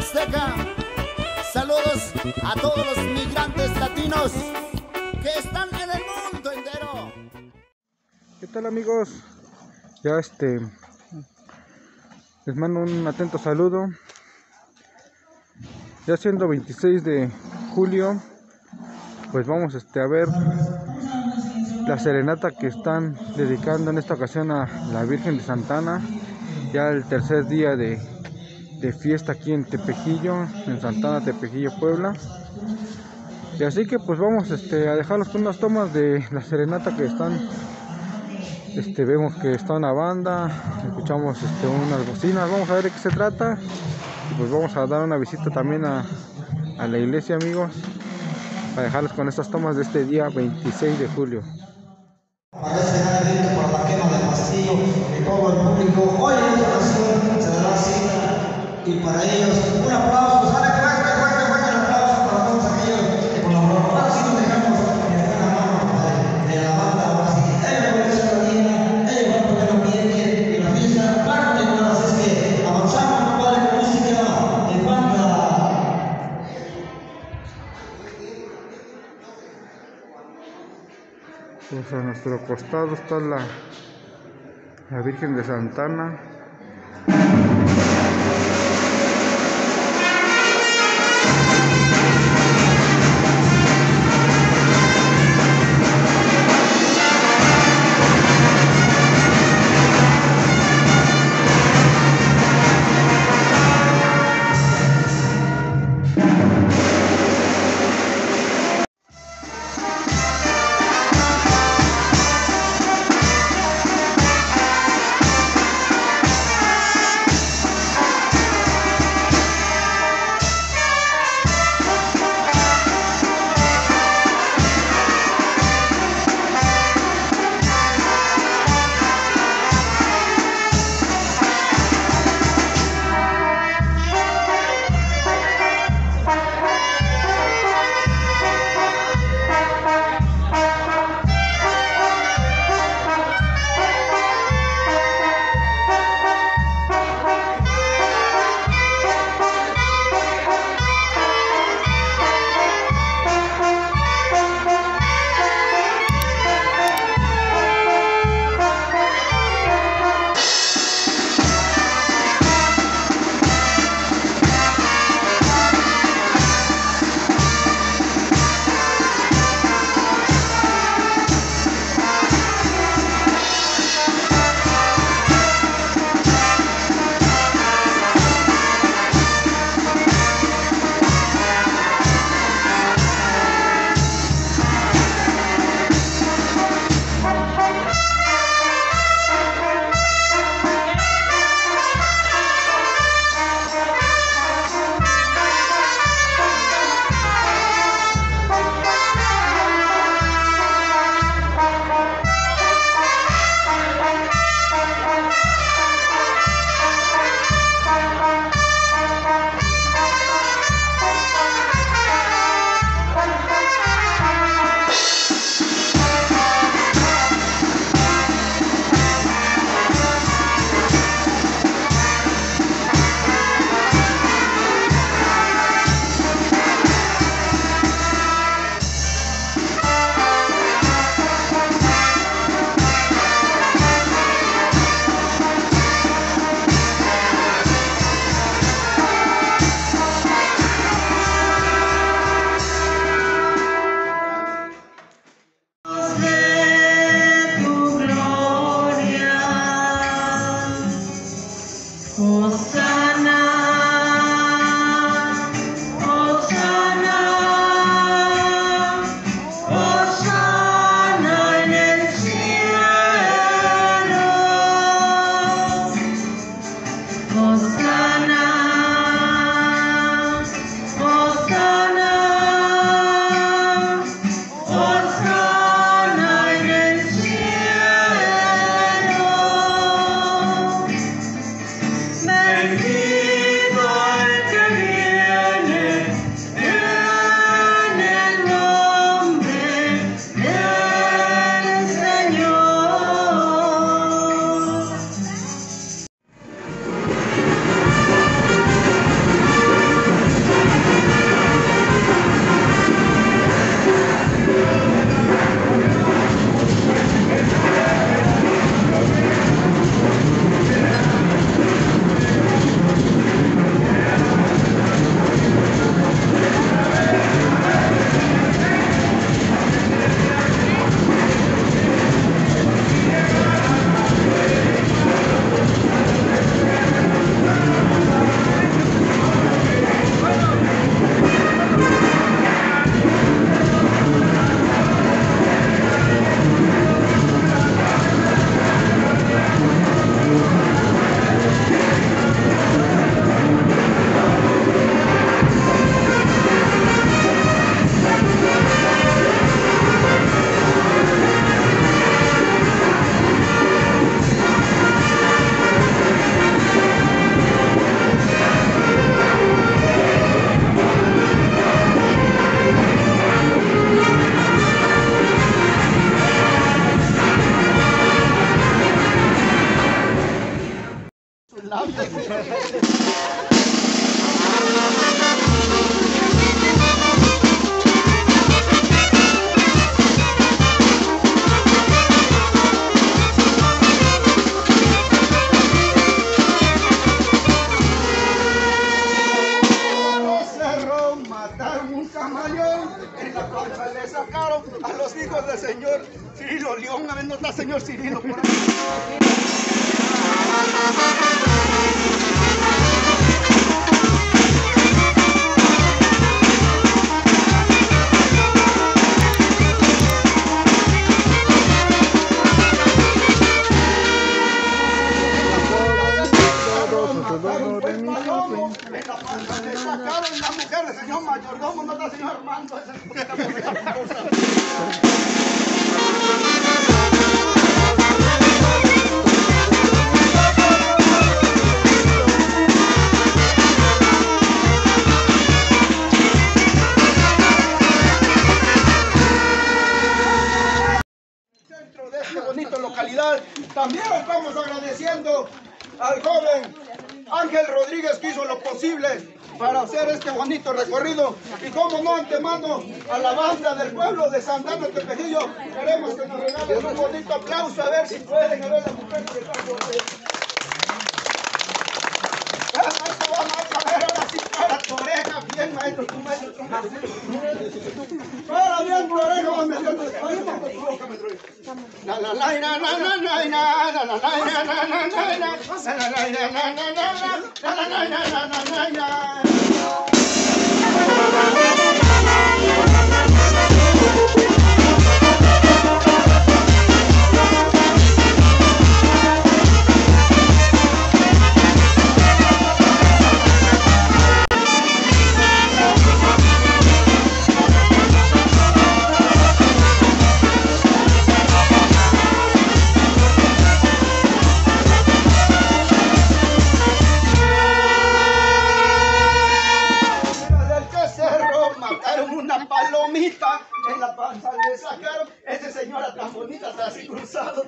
Azteca. Saludos a todos los migrantes latinos que están en el mundo entero. ¿Qué tal, amigos? Ya les mando un atento saludo. Ya siendo 26 de julio, pues vamos a ver la serenata que están dedicando en esta ocasión a la Virgen de Santa Ana. Ya el tercer día de fiesta aquí en Tepejillo, en Santa Ana, Tepejillo, Puebla. Y así que pues vamos a dejarlos con unas tomas de la serenata que están. Vemos que está una banda, escuchamos unas bocinas, vamos a ver de qué se trata. Y pues vamos a dar una visita también a la iglesia, amigos, para dejarlos con estas tomas de este día 26 de julio. Parece grito por la quema del castillo y todo el público hoy en esta ocasión se dará cita, y para ellos un aplauso, sale fuerte el aplauso para todos aquellos que colaboraron. Ahora sí nos dejamos que den la mano de la banda, ahora sí, ellos van a hacer la linda, ellos van a poner ambiente y la fiesta, claro que no, así es que avanzamos, compadre, con música de banda. Pues a nuestro costado está la Virgen de Santa Ana. en la panza le sacaron a los hijos del señor Cirilo León. A ver, no está señor Cirilo por ahí. En la panza le sacaron la mujer del señor mayordomo, no está señor Armando, esa es la mujer de la cosa. Centro de esta bonita localidad, también estamos agradeciendo al joven Ángel Rodríguez, que hizo lo posible para hacer este bonito recorrido, y como no, antemano a la banda del pueblo de Santana Tepejillo, queremos que nos regalen un bonito aplauso, a ver si pueden, a ver las mujeres que están por ahí. Maestro, vamos a ver ahora sí para tu oreja, bien maestro, tu maestro. Para bien tu oreja, vamos a meter tu boca, maestro. La la la la la la la la la la la la la la la la. Palomita en la panza le sacaron. Esa señora tan bonita está así cruzado.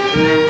Thank you.